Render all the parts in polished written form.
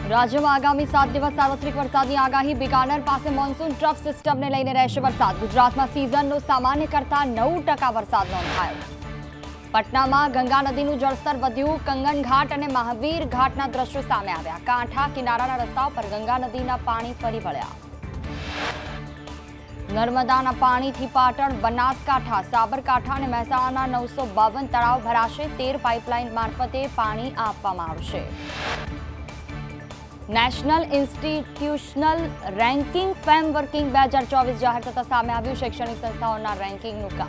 રાજ્યમાં આગામી 7 દિવસ સાર્વત્રિક વરસાદની આગાહી। બિકાનેર પાસે મોન્સૂન ટ્રફ સિસ્ટમને લઈને રહેશે વરસાદ। ગુજરાતમાં સિઝનનો સામાન્ય કરતાં 9% વરસાદ નોંધાયો। પટનામાં ગંગા નદીનું જળસ્તર વધ્યું। કંગન ઘાટ અને મહાવીર ઘાટના દ્રશ્યો સામે આવ્યા। કાંઠા કિનારાના રસ્તાઓ પર ગંગા નદીના પાણી ફરી વળ્યા। નર્મદાના પાણીથી પાટણ, બનાસકાંઠા, સાબરકાંઠા અને મહેસાણાના 952 તળાવ ભરાશે। 13 પાઇપલાઇન મારફતે પાણી આપવામાં આવશે। नेशनल इंस्टीट्यूशनल रेंकिंग फ्रेमवर्किंग 2024 जाहिर थता सामे आव्युं। शैक्षणिक संस्थाओं रेंकिंगनुं काम।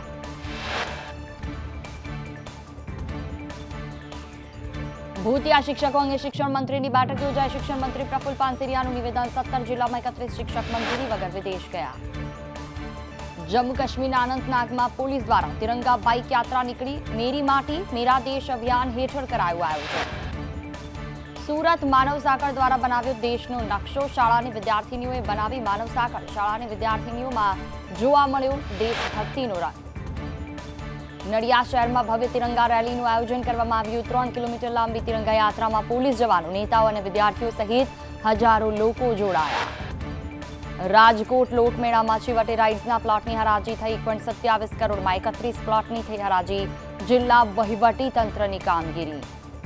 भूतिया शिक्षकों अंगे शिक्षण मंत्री की बैठक योजाई। शिक्षण मंत्री प्रफुल्ल पानसेरियानुं निवेदन। 17 जिला में 31 शिक्षक मंजूरी वगर विदेश गया। जम्मू कश्मीर अनंतनाग में पुलिस द्वारा तिरंगा बाइक यात्रा निकली। मेरी माटी मेरा देश अभियान हेठळ करायुं आयोजन। सूरत मानव साखर द्वारा बनाव्यो देशनो नक्शो। शाळानी विद्यार्थिनीओए बनावी मानव साखर। शाळानी विद्यार्थिनीओमां जोवा मळ्यो देशभक्तिनो रंग। नडियाद शहेरमां भव्य तिरंगा रेलीनुं आयोजन करवामां आव्युं। 3 किलोमीटर लांबी तिरंगा यात्रामां पोलीस जवानो, नेताओ अने विद्यार्थीओ सहित हजारों लोको जोड़ाया। राजकोट लोटमेळामां छेवटे राइड्सना प्लॉटनी हराजी थई। 1.27 करोड़मां 31 प्लॉटनी थई हराजी। जिल्ला वहीवटी तंत्रनी कामगीरी।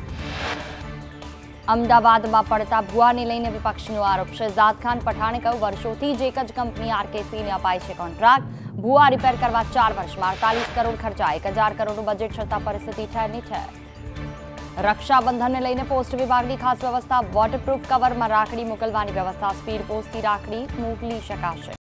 अमदावाद में पड़ता भुआ ने लईने विपक्षनो आरोप। शहजाद खान पठाणे कह્યું વર્ષોથી જ એક જ કંપની આરકેસી ने अपाय છે કોન્ટ્રાક્ટ। ભુआ रिपेर करवा 4 वर्ष में 48 करोड़ खर्चा। 1000 करोड़ बजेट छतां परिस्थिति ठहरनी ठहर। रक्षाबंधन ने लईने पोस्ट विभाग की खास व्यवस्था। वॉटरप्रूफ कवर में राखड़ी मोकलवानी व्यवस्था। स्पीड पोस्ट थी राखड़ी मोकली शकाशे।